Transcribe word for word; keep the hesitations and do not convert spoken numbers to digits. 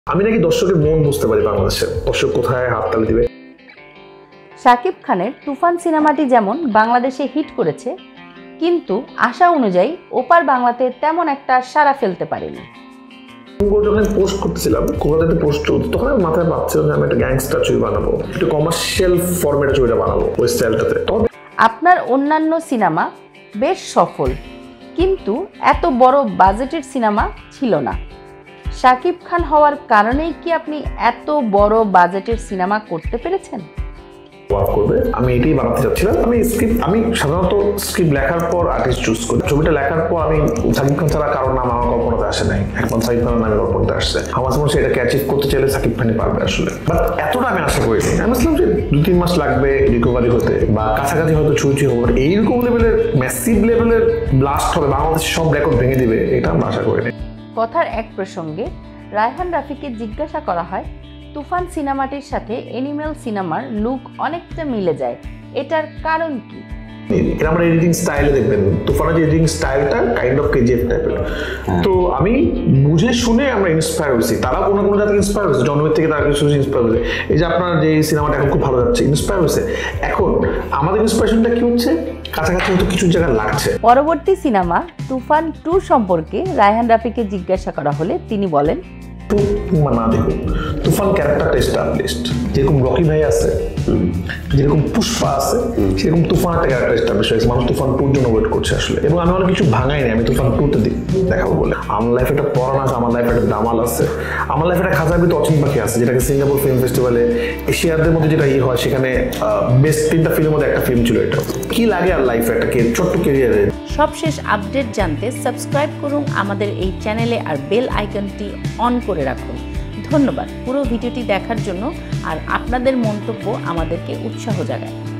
আমি নাকি দর্শকের মন বুঝতে পারি বাংলাদেশে, দর্শক কোথায় হাততালি দিবে। শাকিব খানের তুফান সিনেমাটি যেমন বাংলাদেশে হিট করেছে, কিন্তু আশা অনুযায়ী ওপার বাংলাতে তেমন একটা সাড়া ফেলতে পারেনি। যখন পোস্ট করতেছিলাম কলকাতাতে পোস্ট করতে, তখন আমি মাথায় ভাবছিলাম যে আমি একটা গ্যাংস্টার ছবি বানাবো, একটু কমার্শিয়াল ফরম্যাটে ছবিটা বানাবো ওই স্টাইলটাতে। আপনার অন্যান্য সিনেমা বেশ সফল, কিন্তু এত বড় বাজেটের সিনেমা ছিল না। শাকিব খান হওয়ার কারণেই কি আপনি এত বড় বাজেটের সিনেমা করতে পেরেছেন? করবে আমি এটাই বানাতে চাচ্ছিলাম। আমি স্ক্রিপ্ট আমি সাধারণত স্ক্রিপ্ট লেখার পর আর্টিস্ট চুজ করি। ছবিটা লেখার পর আমি শাকিব খান ছাড়া কারোর নাম আমার কল্পনাতে আসে নাই, একমাত্র শাকিব খানের নামে কল্পনাতে আসছে। আমার মনে হচ্ছে এটাকে অ্যাচিভ করতে চাইলে শাকিব খানই পারবে আসলে, বাট এতটা আমি আশা করিনি। আমি ভাবছিলাম যে দু তিন মাস লাগবে রিকভারি হতে, বা কাছাকাছি হয়তো ছুটি হবে, এইরকম লেভেলের ম্যাসিভ লেভেলের ব্লাস্ট হবে, বাংলাদেশ সব রেকর্ড ভেঙে দিবে, এটা আমরা আশা করিনি। কথার এক প্রসঙ্গে রায়হান রাফিকে জিজ্ঞাসা করা হয়, তুফান সিনেমাটির সাথে অ্যানিমেল সিনেমার লুক অনেকটা মিলে যায়, এটার কারণ কি? এটা আমরা এডিটিং স্টাইলে দেখবেন, তুফানের যে এডিটিং স্টাইলটা কাইন্ড অফ কেজিএফ টাইপের। তো আমি বুঝে শুনে আমরা ইন্সপায়ার হয়েছি, তারা কোনো কোনো জায়গায় ইন্সপায়ার হয়েছে, জন্মের থেকে তারা কিছু ইন্সপায়ার হয়েছে। এই যে আপনার যে সিনেমাটা এখন খুব ভালো যাচ্ছে, ইন্সপায়ার হয়েছে। এখন আমাদের ইন্সপিরেশনটা কি হচ্ছে, কাছাকাছি হয়তো কিছু জায়গায় লাগছে। পরবর্তী সিনেমা তুফান টু সম্পর্কে রায়হান রাফিকে জিজ্ঞাসা করা হলে তিনি বলেন, না দেখুন, তুফান ক্যারেক্টারটা এস্টাবলিশড, যেরকম রকি ভাই আছে, যেরকম পুষ্পা আছে, সেরকম তুফান একটা ক্যারেক্টার এস্টাবলিশ হয়েছে। মানুষ তুফান টুর জন্য ওয়েট করছে আসলে, এবং আমি অনেক কিছু ভাঙাইনি, আমি তুফান টুতে দেখাবো বলে। আমার লাইফে একটা পরাণ আছে, আমার লাইফে একটা দামাল আছে, আমার লাইফে একটা খাঁচার ভিতরে অচিন পাখি আছে, যেটাকে সিঙ্গাপুর ফিল্ম ফেস্টিভ্যালে এশিয়াদের মধ্যে যেটা ইয়ে হয়, সেখানে বেস্ট তিনটা ফিল্মের মধ্যে একটা ফিল্ম ছিল। এটা কি লাগে আর লাইফে একটা ছোট্ট কেরিয়ারে। সবশেষ আপডেট জানতে সাবস্ক্রাইব করুন আমাদের এই চ্যানেলে আর বেল আইকনটি অন করে রাখুন। ধন্যবাদ পুরো ভিডিওটি দেখার জন্য, আর আপনাদের মন্তব্য আমাদেরকে উৎসাহ জাগায়।